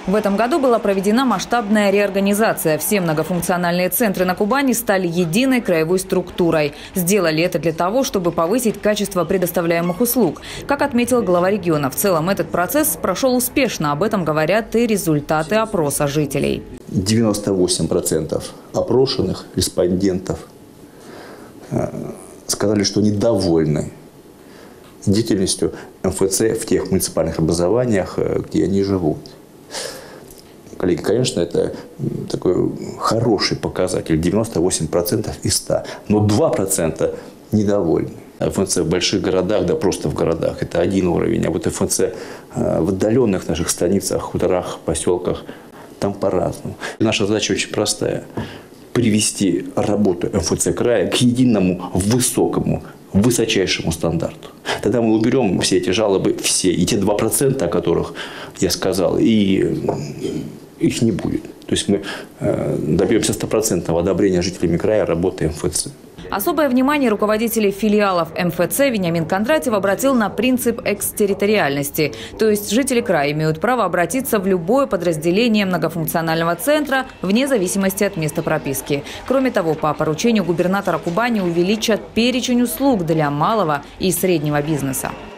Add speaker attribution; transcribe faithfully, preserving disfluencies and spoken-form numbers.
Speaker 1: В этом году была проведена масштабная реорганизация. Все многофункциональные центры на Кубани стали единой краевой структурой. Сделали это для того, чтобы повысить качество предоставляемых услуг. Как отметил глава региона, в целом этот процесс прошел успешно. Об этом говорят и результаты опроса жителей.
Speaker 2: девяносто восемь процентов опрошенных респондентов сказали, что недовольны деятельностью эм эф цэ в тех муниципальных образованиях, где они живут. Коллеги, конечно, это такой хороший показатель, девяносто восемь процентов из ста, но два процента недовольны. эф эм цэ в больших городах, да просто в городах, это один уровень, а вот эф эм цэ в отдаленных наших станицах, хуторах, поселках, там по-разному. Наша задача очень простая – привести работу эм эф цэ края к единому высокому, высочайшему стандарту. Тогда мы уберем все эти жалобы, все, и те два процента, о которых я сказал, и их не будет. То есть мы добьемся стопроцентного одобрения жителями края работы эм эф цэ.
Speaker 1: Особое внимание руководителей филиалов эм эф цэ Вениамин Кондратьев обратил на принцип экстерриториальности. То есть жители края имеют право обратиться в любое подразделение многофункционального центра вне зависимости от места прописки. Кроме того, по поручению губернатора Кубани увеличат перечень услуг для малого и среднего бизнеса.